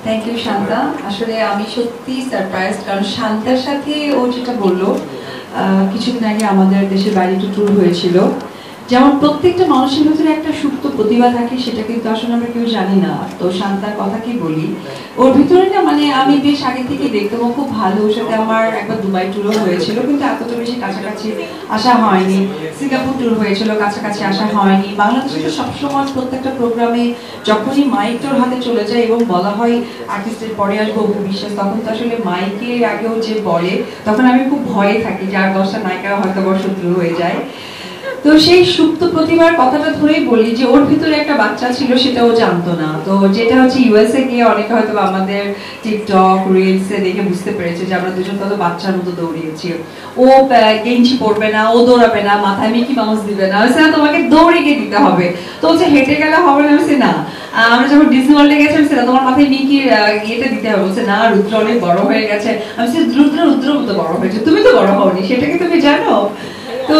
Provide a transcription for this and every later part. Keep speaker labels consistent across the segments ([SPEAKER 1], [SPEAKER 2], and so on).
[SPEAKER 1] Thank you Shanta. আসলে আমি সত্যি সারপ্রাইজ, কারণ শান্তার সাথে ও যেটা বললো, কিছুদিন আগে আমাদের দেশের বাইরে একটু ট্যুর হয়েছিল। যেমন প্রত্যেকটা মানুষের ভিতরে একটা সুপ্ত প্রতিভা থাকে, সেটা কিন্তু আসলে আমরা কেউ জানি না। তো শান্তার কথা কি বলি, ওর ভিতরে না মানে আমি বেশ আগে থেকে দেখতাম ও খুব ভালো। ওর সাথে আমার একবার দুবাই ট্যুরও হয়েছিল, কিন্তু এতটা বেশি কাছাকাছি আসা হয়নি। সিঙ্গাপুর ট্যুর হয়েছিল, কাছাকাছি আসা হয়নি। বাংলাদেশে তো সবসময় প্রত্যেকটা প্রোগ্রামে যখনই মাইক তোর হাতে চলে যায় এবং বলা হয় আর্টিস্টের পরে আসবো অপু বিশ্বাস, তখন তো আসলে মাইকের আগেও যে বলে, তখন আমি খুব ভয়ে থাকি যে আর 10টা নায়িকারা হয়তো বড় শত্রু হয়ে যায়। তো সেই সুপ্ত প্রতিভার কথাটা ধরেই বলি যে ওর ভিতরে একটা বাচ্চা ছিল, সেটা ও জানতো না। তো যেটা হচ্ছে ইউএসএ গিয়ে অনেকে হয়তো আমাদের টিকটক রিলসে দেখে বুঝতে পেরেছে যে আমরা দুজন কত বাচ্চার মতো দৌড়িয়েছি। ও গেঞ্জি পরবে না, ও দৌড়াবে না, মাথায় মিকি মাউস দিবে না, না তোমাকে দৌড়ে গিয়ে দিতে হবে। তো হচ্ছে হেঁটে গেলে হবে না, বলছে না। আমরা যখন ডিজনি ওয়ার্ল্ডে গেছি না, তোমার মাথায় মিকি ইয়েটা দিতে হবে, বলছে না রুদ্র অনেক বড় হয়ে গেছে। আমি বলছি রুদ্র মতো বড় হয়েছে, তুমি তো বড় হওনি, সেটা কি তুমি জানো? তো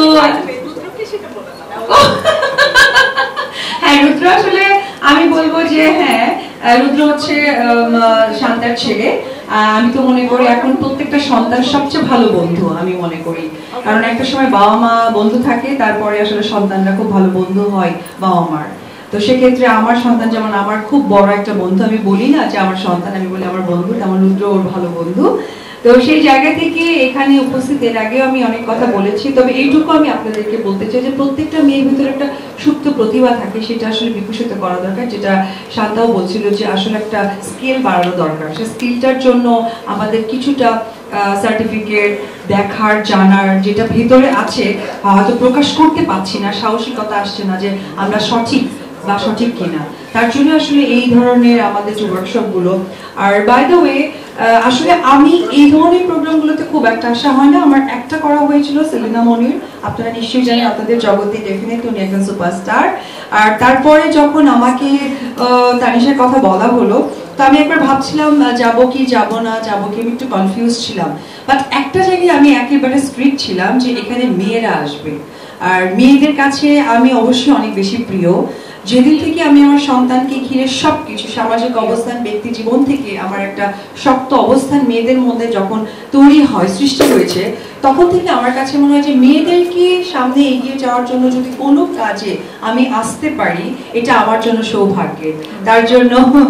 [SPEAKER 1] হ্যাঁ, রুদ্র আসলে আমি বলবো যে হ্যাঁ, রুদ্র হচ্ছে শান্তার ছেলে। আমি তো মনে করি এখন প্রত্যেকটা সন্তান সবচেয়ে ভালো বন্ধু আমি মনে করি, কারণ একটা সময় বাবা মা বন্ধু থাকে, তারপরে আসলে সন্তানরা খুব ভালো বন্ধু হয় বাবা মার। তো সেক্ষেত্রে আমার সন্তান যেমন আমার খুব বড় একটা বন্ধু, আমি বলি না যে আমার সন্তান, আমি বলি আমার বন্ধু, তেমন রুদ্র ওর ভালো বন্ধু। তো সেই জায়গা থেকে এখানে উপস্থিত এর আগেও আমি অনেক কথা বলেছি, তবে এইটুকু আমি আপনাদেরকে বলতে চাই যে প্রত্যেকটা মেয়ের ভিতরে একটা সুপ্ত প্রতিভা থাকে, সেটা আসলে বিকশিত করা দরকার। যেটা শান্তাও বলছিল যে আসলে একটা স্কিল বাড়ানো দরকার। সে স্কিলটার জন্য আমাদের কিছুটা সার্টিফিকেট দেখার, জানার, যেটা ভিতরে আছে হয়তো প্রকাশ করতে পারছি না, সাহসিকতা আসছে না যে আমরা সঠিক বা সঠিক কিনা, তার জন্য আসলে এই ধরনের আমাদের যে ওয়ার্কশপগুলো। আর বাই দ্য ওয়ে, আসলে আমি এই ধরনের প্রোগ্রামগুলোতে খুব একটা আসা হয় না। আমার একটা করা হয়েছিল সেলিনা মনির, আপনারা নিশ্চয়ই জানেন, আপনাদের জগতে ডেফিনেটলি উনি একজন সুপারস্টার। আর তারপরে যখন আমাকে তানিশার কথা বলা হলো, তো আমি একবার ভাবছিলাম যাবো কি যাব না, যাবো কি, আমি একটু কনফিউজ ছিলাম। বাট একটা জায়গায় আমি একেবারে স্ট্রিক্ট ছিলাম যে এখানে মেয়েরা আসবে, আর মেয়েদের কাছে আমি অবশ্যই অনেক বেশি প্রিয়। যেদিন থেকে আমি আমার সন্তানকে ঘিরে সবকিছু, সামাজিক অবস্থান, ব্যক্তি জীবন থেকে আমার একটা শক্ত অবস্থান মেয়েদের মধ্যে যখন তৈরি হয়, সৃষ্টি হয়েছে, তখন থেকে আমার কাছে মনে হয় যে মেয়েদেরকে সামনে এগিয়ে যাওয়ার জন্য যদি কোনো কাজে আমি আসতে পারি, এটা আমার জন্য সৌভাগ্যের। তার জন্য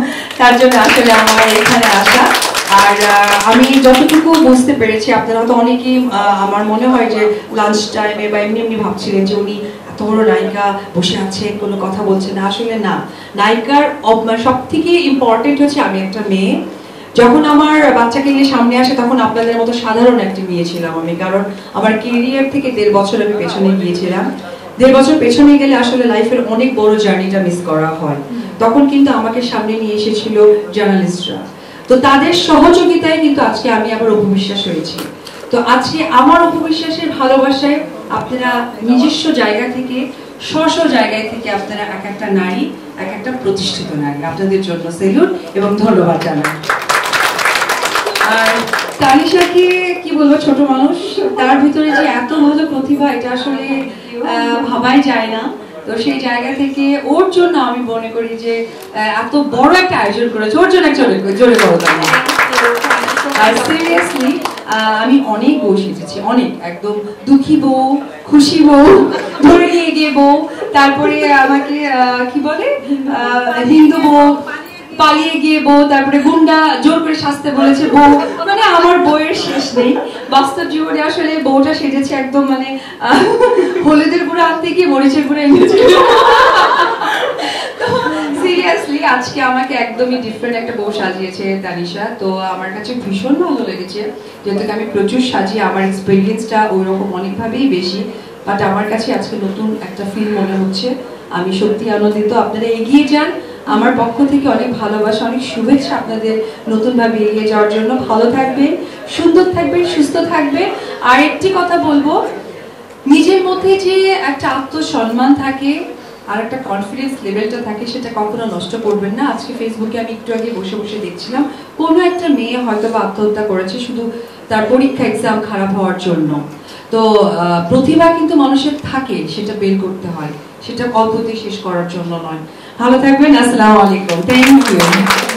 [SPEAKER 1] আসলে আমার এখানে আসা। আর আমি যতটুকু বুঝতে পেরেছি, আপনারা তো অনেকেই আমার মনে হয় যে লাঞ্চ টাইমে বা এমনি ভাবছিলেন যে উনি এত বড় নায়িকা বসে আছে, কোনো কথা বলছে না। আসলে না, নায়িকার সব থেকে ইম্পর্টেন্ট হচ্ছে আমি একটা মেয়ে। যখন আমার বাচ্চাকে নিয়ে সামনে আসে, তখন আপনাদের মতো সাধারণ একটা মেয়ে ছিলাম আমি, কারণ আমার কেরিয়ার থেকে 1.5 বছর আমি পেছনে গিয়েছিলাম। 1.5 বছর পেছনে গেলে আসলে লাইফের অনেক বড় জার্নিটা মিস করা হয়। তখন কিন্তু আমাকে সামনে নিয়ে এসেছিল জার্নালিস্টরা, তো তাদের সহযোগিতায় কিন্তু আজকে আমি আবার অপু বিশ্বাস হয়েছি। তো আজকে আমার অপু বিশ্বাসের ভালোবাসায় আপনারা নিজস্ব জায়গা থেকে, স্ব জায়গায় থেকে আপনারা এক একটা নারী, এক একটা প্রতিষ্ঠিত নারী, আপনাদের জন্য সেলুট এবং ধন্যবাদ জানাই। আর তানিশাকে কি বলবো, ছোট মানুষ, তার ভিতরে যে এত ভালো প্রতিভা, এটা আসলে ভাবাই যায় না। তো সেই জায়গা থেকে ওর জন্য আমি মনে করি যে এত বড় একটা আয়োজন করেছে, ওর জন্য জোরে বড় তালি। আর সিরিয়াসলি আমি অনেক বউ শিখেছি, অনেক, একদম দুঃখী বউ, খুশি বউ, ধরে নিয়ে গিয়ে বউ, তারপরে আমাকে কি বলে হিন্দু বউ, পালিয়ে গিয়ে বউ, তারপরে গুন্ডা জোর করে সাজতে বলেছে বউ, মানে আমার বউয়ের শেষ নেই। বাস্তব জীবনে আসলে বউটা সেজেছে একদম মানে হলুদের গুঁড়ো আনতে গিয়ে মরিচের গুঁড়ো এনেছে। সিরিয়াসলি আজকে আমাকে একদমই ডিফারেন্ট একটা বউ সাজিয়েছে তানিশা। তো আমার কাছে ভীষণ ভালো লেগেছে, যেহেতু আমি প্রচুর সাজিয়ে আমার এক্সপিরিয়েন্সটা ওইরকম অনেকভাবেই বেশি, বাট আমার কাছে আজকে নতুন একটা ফিল মনে হচ্ছে। আমি সত্যি আনন্দিত। আপনারা এগিয়ে যান, আমার পক্ষ থেকে অনেক ভালোবাসা, অনেক শুভেচ্ছা আপনাদের নতুনভাবে এগিয়ে যাওয়ার জন্য। ভালো থাকবেন, সুন্দর থাকবেন, সুস্থ থাকবেন। আর একটি কথা বলবো, নিজের মধ্যে যে একটা আত্মসম্মান থাকে আর একটা কনফিডেন্স লেভেলটা থাকে, সেটা কখনো নষ্ট করবেন না। আজকে ফেসবুকে আমি একটু আগে বসে বসে দেখছিলাম, কোনো একটা মেয়ে হয়তো বা আত্মহত্যা করেছে শুধু তার পরীক্ষা এক্সাম খারাপ হওয়ার জন্য। তো প্রতিভা কিন্তু মানুষের থাকে, সেটা বের করতে হয়, সেটা অল্পতেই শেষ করার জন্য নয়। ভালো থাকবেন, আসসালামু আলাইকুম, থ্যাংক ইউ।